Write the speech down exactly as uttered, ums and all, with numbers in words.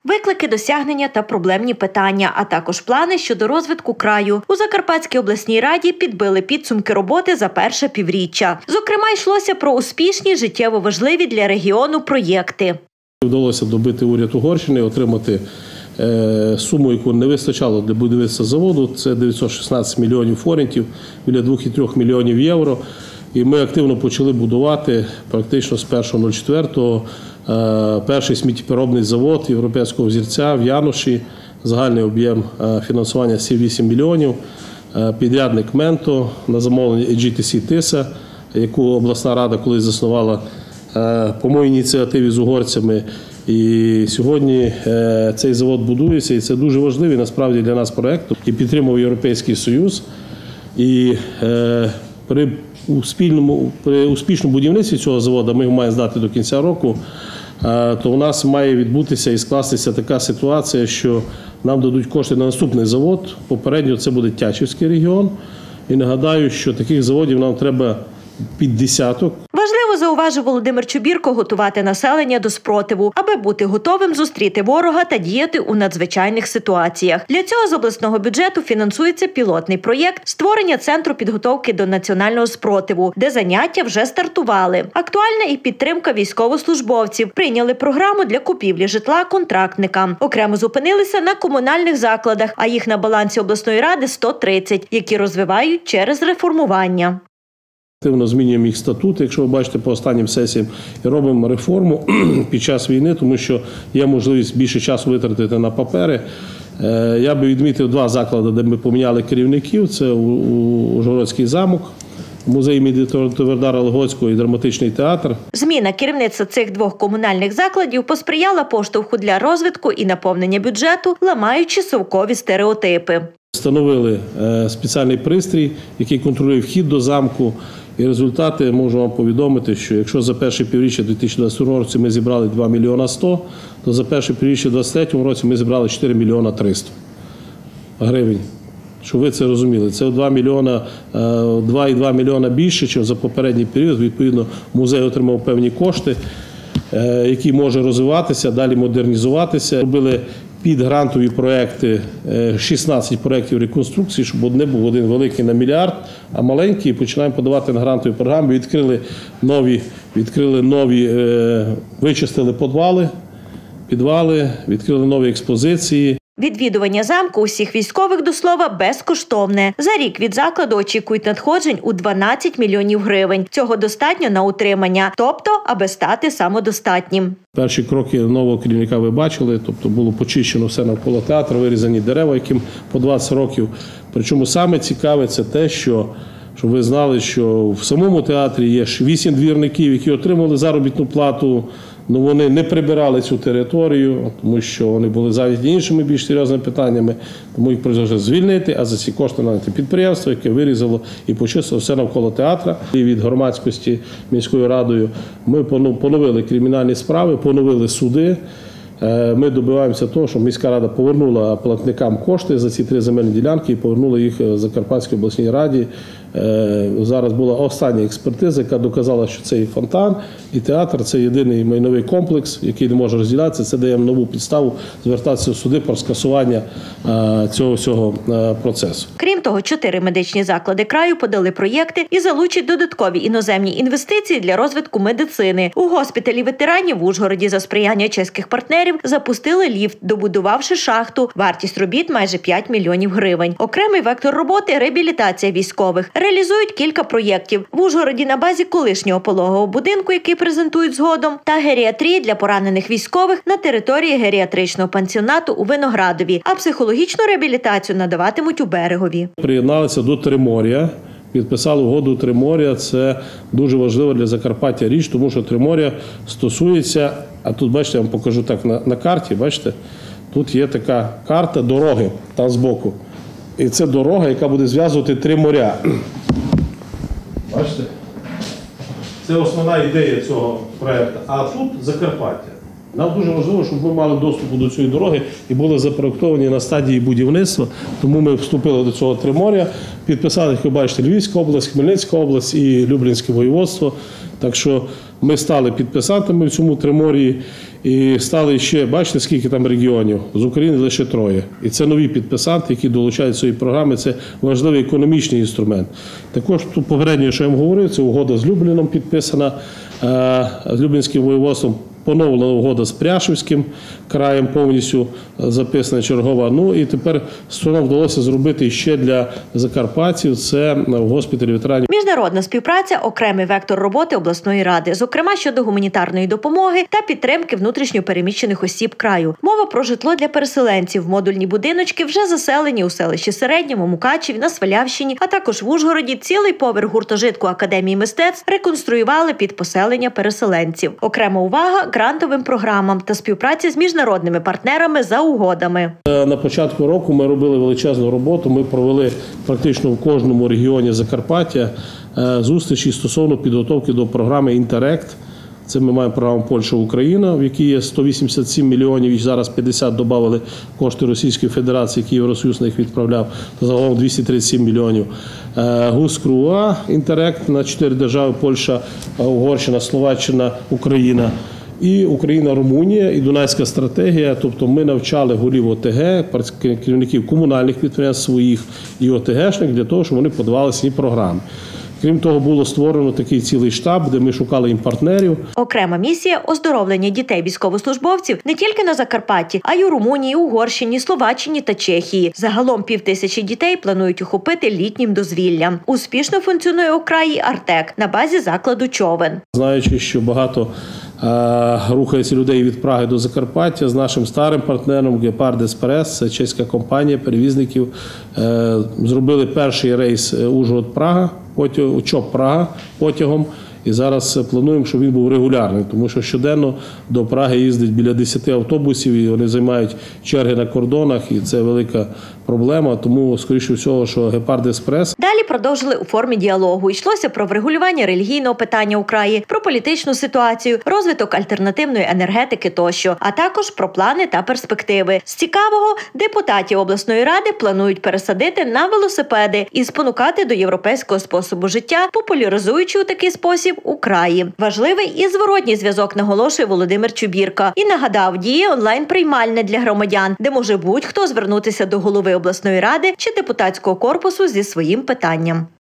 Виклики, досягнення та проблемні питання, а також плани щодо розвитку краю. У Закарпатській обласній раді підбили підсумки роботи за перше півріччя. Зокрема, йшлося про успішні, життєво важливі для регіону проєкти. Вдалося добити уряд Угорщини, отримати е, суму, яку не вистачало для будівництва заводу. Це дев'ятсот шістнадцять мільйонів форінтів, біля двох цілих трьох мільйонів євро. І ми активно почали будувати практично з першого четвертого е, перший сміттєпереробний завод європейського взірця в Януші. Загальний об'єм е, фінансування сім цілих вісім мільйонів. Е, підрядник Менто на замовлення ей джі ті сі Тиса, яку обласна рада колись заснувала по моїй ініціативі з угорцями. І сьогодні цей завод будується, і це дуже важливий насправді для нас проєкт. І підтримав Європейський Союз. І при успішному, при успішному будівництві цього заводу, ми його маємо здати до кінця року, то у нас має відбутися і скластися така ситуація, що нам дадуть кошти на наступний завод. Попередньо це буде Тячівський регіон. І нагадаю, що таких заводів нам треба під десяток. Важливо, зауважив Володимир Чубірко, готувати населення до спротиву, аби бути готовим зустріти ворога та діяти у надзвичайних ситуаціях. Для цього з обласного бюджету фінансується пілотний проєкт створення центру підготовки до національного спротиву, де заняття вже стартували. Актуальна і підтримка військовослужбовців. Прийняли програму для купівлі житла контрактникам. Окремо зупинилися на комунальних закладах, а їх на балансі обласної ради сто тридцять, які розвивають через реформування. Активно змінюємо їх статути, якщо ви бачите по останнім сесіям, і робимо реформу під час війни, тому що є можливість більше часу витратити на папери. Я би відмітив два заклади, де ми поміняли керівників. Це Ужгородський замок, музей імені Товардара Логоцького і драматичний театр. Зміна керівництва цих двох комунальних закладів посприяла поштовху для розвитку і наповнення бюджету, ламаючи совкові стереотипи. Встановили спеціальний пристрій, який контролює вхід до замку. І результати можу вам повідомити, що якщо за перше півріччя дві тисячі двадцять другого року ми зібрали два мільйони сто, то за перше півріччя двадцять третього році ми зібрали чотири мільйони триста гривень. Щоб ви це розуміли, це два цілих два мільйона більше, ніж за попередній період. Відповідно, музей отримав певні кошти, які може розвиватися, далі модернізуватися. Робили підгрантові проекти, шістнадцять проєктів реконструкції, щоб не був один великий на мільярд, а маленький. Починаємо подавати на грантові програми. Відкрили нові, відкрили нові, вичистили підвали, підвали, відкрили нові експозиції. Відвідування замку усіх військових, до слова, безкоштовне. За рік від закладу очікують надходжень у дванадцять мільйонів гривень. Цього достатньо на утримання, тобто, аби стати самодостатнім. Перші кроки нового керівника ви бачили, тобто було почищено все навколо театру, вирізані дерева, яким по двадцять років. Причому саме цікаве це те, що, щоб ви знали, що в самому театрі є вісім двірників, які отримали заробітну плату. Ну, вони не прибирали цю територію, тому що вони були зайняті іншими більш серйозними питаннями, тому їх прийшлося звільнити, а за ці кошти наняти підприємство, яке вирізало і почистило все навколо театру. І від громадськості міською радою ми поновили кримінальні справи, поновили суди. Ми добиваємося того, щоб міська рада повернула платникам кошти за ці три земельні ділянки і повернула їх Закарпатській обласній раді. Зараз була остання експертиза, яка доказала, що це і фонтан, і театр – це єдиний майновий комплекс, який не може розділятися. Це дає нову підставу звертатися в суди про скасування цього всього процесу. Крім того, чотири медичні заклади краю подали проєкти і залучать додаткові іноземні інвестиції для розвитку медицини. У госпіталі ветеранів в Ужгороді за сприяння чеських партнерів запустили ліфт, добудувавши шахту. Вартість робіт – майже п'ять мільйонів гривень. Окремий вектор роботи – реабілітація військових. Реалізують кілька проєктів. В Ужгороді на базі колишнього пологового будинку, який презентують згодом, та геріатрії для поранених військових на території геріатричного пансіонату у Виноградові, а психологічну реабілітацію надаватимуть у Берегові. Приєдналися до Тримор'я, підписали угоду Тримор'я. Це дуже важливо для Закарпаття річ, тому що Тримор'я стосується, а тут, бачите, я вам покажу так на, на карті, бачите, тут є така карта дороги, там збоку. І це дорога, яка буде зв'язувати три моря. Бачите? Це основна ідея цього проєкту. А тут Закарпаття. Нам дуже важливо, щоб ми мали доступ до цієї дороги і були запроєктовані на стадії будівництва. Тому ми вступили до цього Тримор'я, підписали, як ви бачите, Львівська область, Хмельницька область і Люблінське воєводство. Так що ми стали підписантами в цьому Тримор'ї. І стали ще, бачите, скільки там регіонів, з України лише троє. І це нові підписанти, які долучають свої програми, це важливий економічний інструмент. Також тут попередньо, що я вам говорив, це угода з Любліном підписана, з Люблінським воєводством. Поновлена угода з Пряшівським краєм, повністю записана чергова. Ну і тепер нам вдалося зробити ще для закарпатців, це в госпіталі ветеранів. Міжнародна співпраця – окремий вектор роботи обласної ради, зокрема щодо гуманітарної допомоги та підтримки внутрішньо переміщених осіб краю. Мова про житло для переселенців. Модульні будиночки вже заселені у селищі Середньому, Мукачеві, на Свалявщині, а також в Ужгороді цілий поверх гуртожитку Академії мистецтв реконструювали під поселення переселенців. Окрема увага – грантовим програмам та співпраці з міжнародними партнерами за угодами. На початку року ми робили величезну роботу. Ми провели практично в кожному регіоні Закарпаття зустрічі стосовно підготовки до програми «Інтерект». Це ми маємо програму Польща-Україна, в якій є сто вісімдесят сім мільйонів, і зараз п'ятдесят додали кошти Російської Федерації, які Євросоюз на їх відправляв, то загалом двісті тридцять сім мільйонів. ГУС-КРУА, «Інтерект» на чотири держави – Польща, Угорщина, Словаччина, Україна. І Україна, Румунія, і Дунайська стратегія. Тобто ми навчали голів ОТГ, керівників комунальних підприємств своїх і ОТГшних для того, щоб вони подавали свої програми. Крім того, було створено такий цілий штаб, де ми шукали їм партнерів. Окрема місія – оздоровлення дітей-військовослужбовців не тільки на Закарпатті, а й у Румунії, Угорщині, Словаччині та Чехії. Загалом півтисячі дітей планують охопити літнім дозвіллям. Успішно функціонує у краї «Артек» на базі закладу «Човен». Знаючи, що багато рухається людей від Праги до Закарпаття, з нашим старим партнером «Гепард Експрес», це чеська компанія перевізників, зробили перший рейс Ужгород-Прага, ЧОП-Прага потягом. І зараз плануємо, щоб він був регулярним, тому що щоденно до Праги їздить біля десяти автобусів, і вони займають черги на кордонах, і це велика проблема. Тому, скоріше всього, що «Гепард Експрес». Далі продовжили у формі діалогу. Йшлося про врегулювання релігійного питання у краї, про політичну ситуацію, розвиток альтернативної енергетики тощо, а також про плани та перспективи. З цікавого, депутатів обласної ради планують пересадити на велосипеди і спонукати до європейського способу життя, популяризуючи у такий спосіб у краї. Важливий і зворотній зв'язок, наголошує Володимир Чубірка. І нагадав, діє онлайн-приймальня для громадян, де може будь-хто звернутися до голови обласної ради чи депутатського корпусу зі своїм питанням.